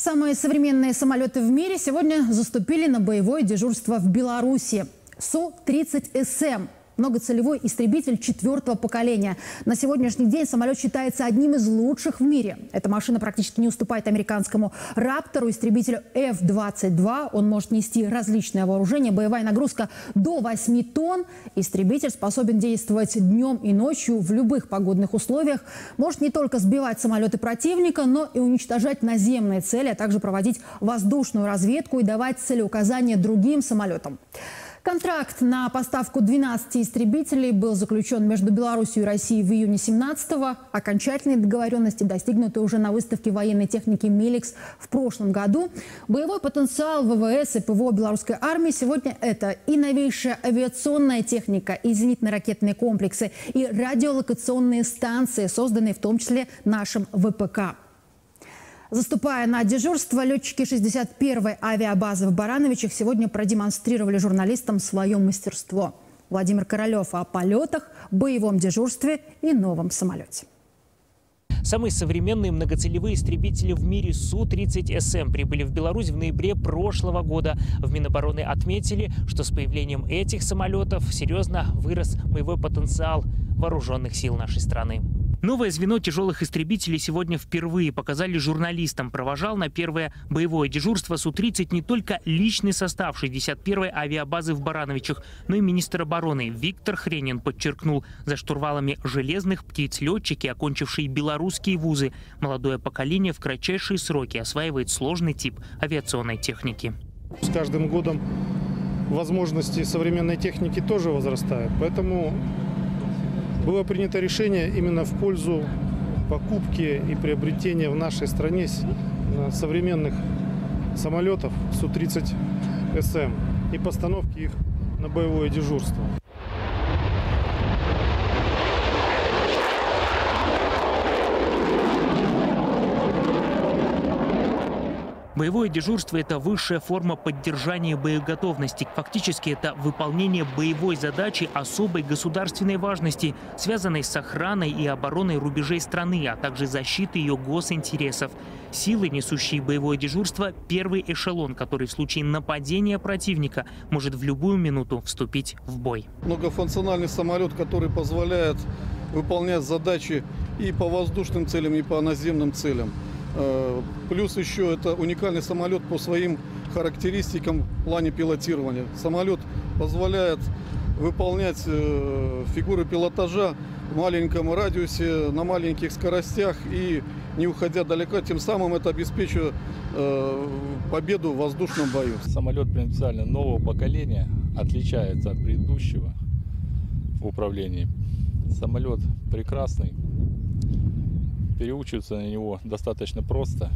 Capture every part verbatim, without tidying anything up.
Самые современные самолеты в мире сегодня заступили на боевое дежурство в Беларуси. Су тридцать эс эм. Многоцелевой истребитель четвертого поколения. На сегодняшний день самолет считается одним из лучших в мире. Эта машина практически не уступает американскому «Раптору», истребителю эф двадцать два. Он может нести различное вооружение, боевая нагрузка до восьми тонн. Истребитель способен действовать днем и ночью в любых погодных условиях. Может не только сбивать самолеты противника, но и уничтожать наземные цели, а также проводить воздушную разведку и давать целеуказания другим самолетам. Контракт на поставку двенадцати истребителей был заключен между Беларусью и Россией в июне две тысячи семнадцатого. Окончательные договоренности достигнуты уже на выставке военной техники «Меликс» в прошлом году. Боевой потенциал вэ вэ эс и пэ вэ о белорусской армии сегодня – это и новейшая авиационная техника, и зенитно-ракетные комплексы, и радиолокационные станции, созданные в том числе нашим вэ пэ ка. Заступая на дежурство, летчики шестьдесят первой авиабазы в Барановичах сегодня продемонстрировали журналистам свое мастерство. Владимир Королев о полетах, боевом дежурстве и новом самолете. Самые современные многоцелевые истребители в мире Су тридцать эс эм прибыли в Беларусь в ноябре прошлого года. В Минобороны отметили, что с появлением этих самолетов серьезно вырос боевой потенциал вооруженных сил нашей страны. Новое звено тяжелых истребителей сегодня впервые показали журналистам. Провожал на первое боевое дежурство Су тридцать не только личный состав шестьдесят первой авиабазы в Барановичах, но и министр обороны Виктор Хренин подчеркнул, за штурвалами железных птиц летчики, окончившие белорусские вузы, молодое поколение в кратчайшие сроки осваивает сложный тип авиационной техники. С каждым годом возможности современной техники тоже возрастают, поэтому было принято решение именно в пользу покупки и приобретения в нашей стране современных самолетов Су тридцать эс эм и постановки их на боевое дежурство. Боевое дежурство – это высшая форма поддержания боеготовности. Фактически это выполнение боевой задачи особой государственной важности, связанной с охраной и обороной рубежей страны, а также защитой ее госинтересов. Силы, несущие боевое дежурство – первый эшелон, который в случае нападения противника может в любую минуту вступить в бой. Многофункциональный самолет, который позволяет выполнять задачи и по воздушным целям, и по наземным целям. Плюс еще это уникальный самолет по своим характеристикам в плане пилотирования. Самолет позволяет выполнять фигуры пилотажа в маленьком радиусе, на маленьких скоростях и не уходя далеко. Тем самым это обеспечивает победу в воздушном бою. Самолет принципиально нового поколения отличается от предыдущего в управлении. Самолет прекрасный. Переучиваться на него достаточно просто,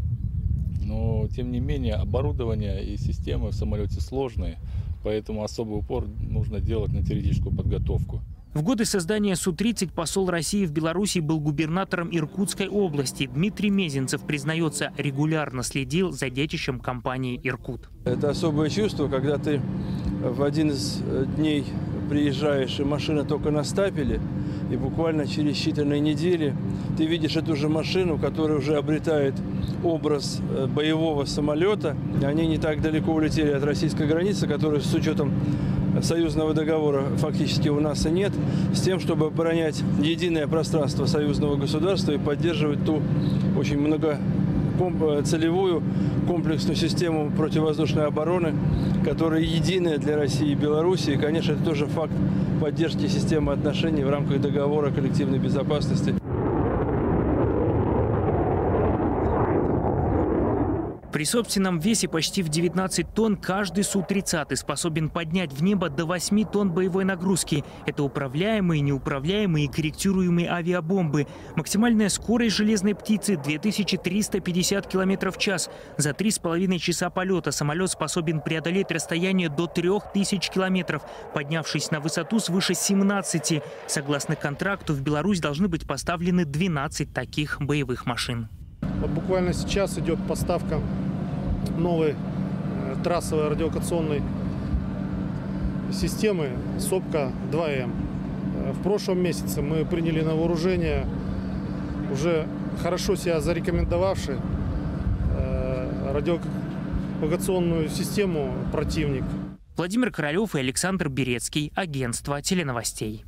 но тем не менее оборудование и системы в самолете сложные, поэтому особый упор нужно делать на теоретическую подготовку. В годы создания Су тридцать посол России в Беларуси был губернатором Иркутской области. Дмитрий Мезенцев, признается, регулярно следил за детищем компании «Иркут». Это особое чувство, когда ты в один из дней приезжаешь, и машина только на стапеле, и буквально через считанные недели ты видишь эту же машину, которая уже обретает образ боевого самолета. Они не так далеко улетели от российской границы, которая с учетом союзного договора фактически у нас и нет, с тем, чтобы оборонять единое пространство союзного государства и поддерживать ту очень многоцелевую комплексную систему противовоздушной обороны, которая единая для России и Беларуси. И, конечно, это тоже факт поддержки системы отношений в рамках договора коллективной безопасности. При собственном весе почти в девятнадцать тонн каждый Су тридцать способен поднять в небо до восьми тонн боевой нагрузки. Это управляемые, неуправляемые и корректируемые авиабомбы. Максимальная скорость железной птицы – две тысячи триста пятьдесят километров в час. За три с половиной часа полета самолет способен преодолеть расстояние до трёх тысяч километров, поднявшись на высоту свыше семнадцати. Согласно контракту, в Беларусь должны быть поставлены двенадцать таких боевых машин. Вот буквально сейчас идет поставка новой э, трассовой радиолокационной системы СОПКА два эм. Э, в прошлом месяце мы приняли на вооружение уже хорошо себя зарекомендовавший э, радиолокационную систему противник. Владимир Королев и Александр Берецкий. Агентство теленовостей.